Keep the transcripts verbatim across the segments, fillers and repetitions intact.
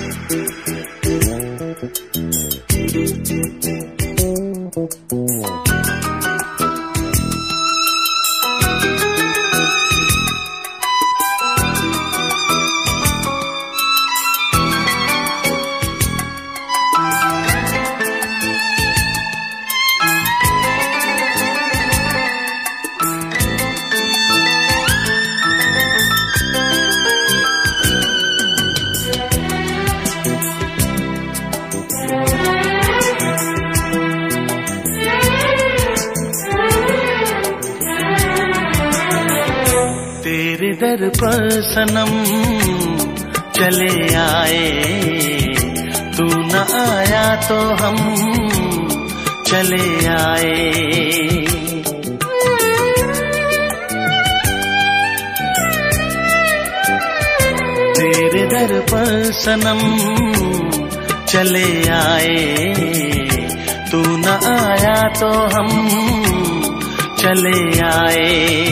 तेरे दर पर सनम चले आए, तू न आया तो हम चले आए। तेरे दर पर सनम चले आए, तू न आया तो हम चले आए।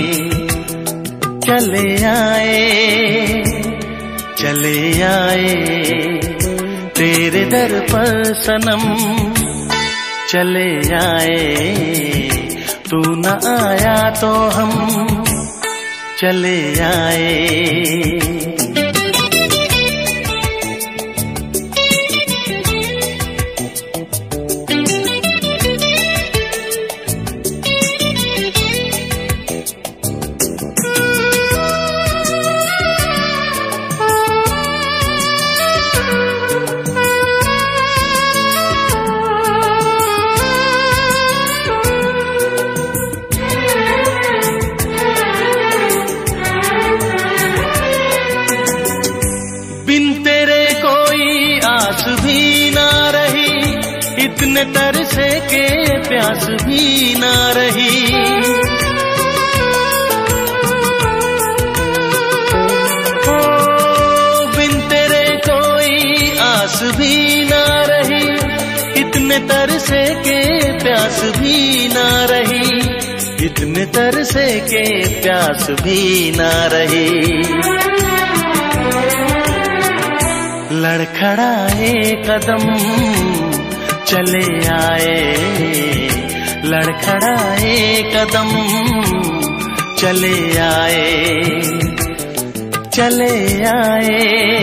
चले आए चले आए तेरे दर पर सनम चले आए, तू न आया तो हम चले आए। इतने तरसे के प्यास भी ना रही, ओ बिन तेरे कोई आस भी ना रही। इतने तरसे के प्यास भी ना रही, इतने तरसे के प्यास भी ना रही। लड़खड़ाए कदम चले आए, लड़खड़ाए कदम चले आए। चले आए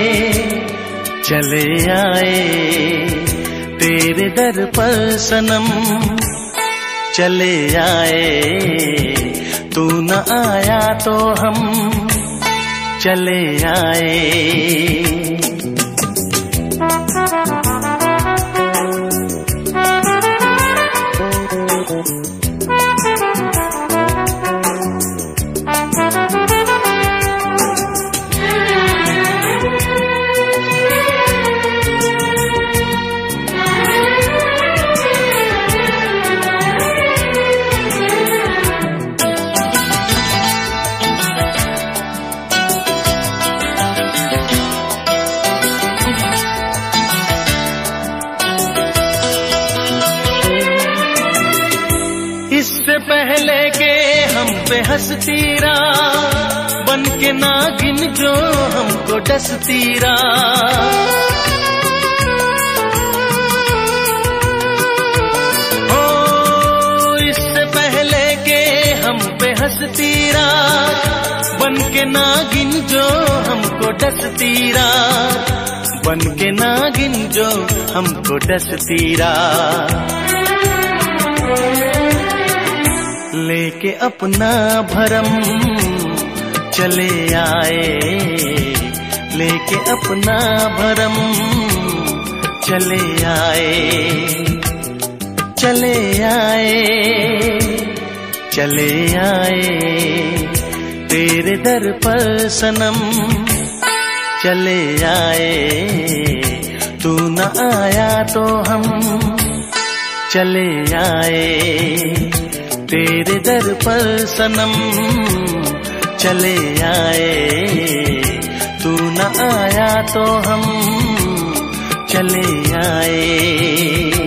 चले आए तेरे दर पर सनम चले आए, तू न आया तो हम चले आए। इससे पहले के हम पे हंसती रहा, बन के नागिन जो हमको डसती रहा। ओ इससे पहले के हम पे हंसती रहा, बन के नागिन जो हमको डसती रहा। बन के नागिन जो हमको डसती रहा। लेके अपना भरम चले आए, लेके अपना भरम चले आए। चले आए चले आए तेरे दर पर सनम चले आए, तू न आया तो हम चले आए। तेरे दर पर सनम चले आए, तू न आया तो हम चले आए।